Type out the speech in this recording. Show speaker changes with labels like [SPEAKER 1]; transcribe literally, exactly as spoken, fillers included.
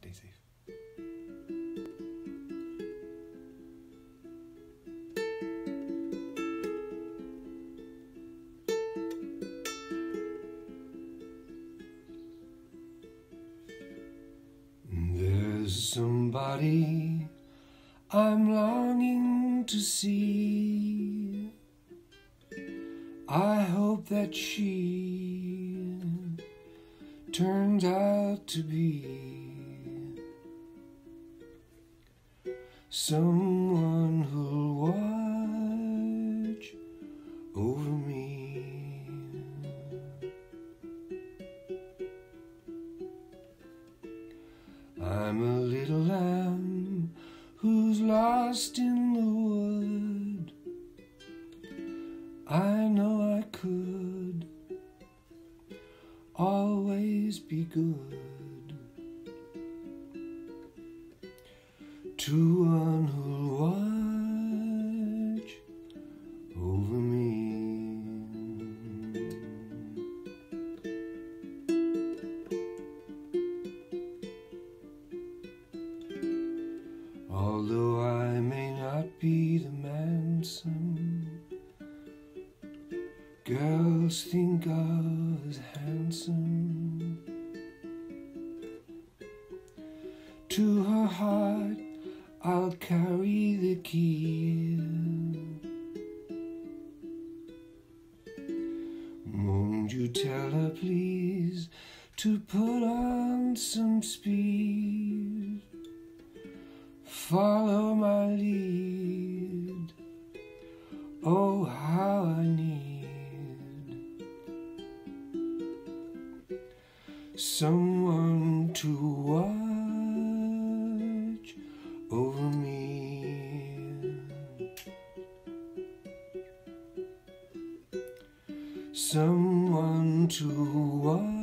[SPEAKER 1] Stay safe. There's somebody I'm longing to see. I hope that she turns out to be someone who'll watch over me. I'm a little lamb who's lost in the wood. I know I could always be good to one who'll watch over me. Although I may not be the man some girls think of as handsome, to her heart I'll carry the key. Won't you tell her please to put on some speed, follow my lead, oh how I need someone to watch over me, someone to watch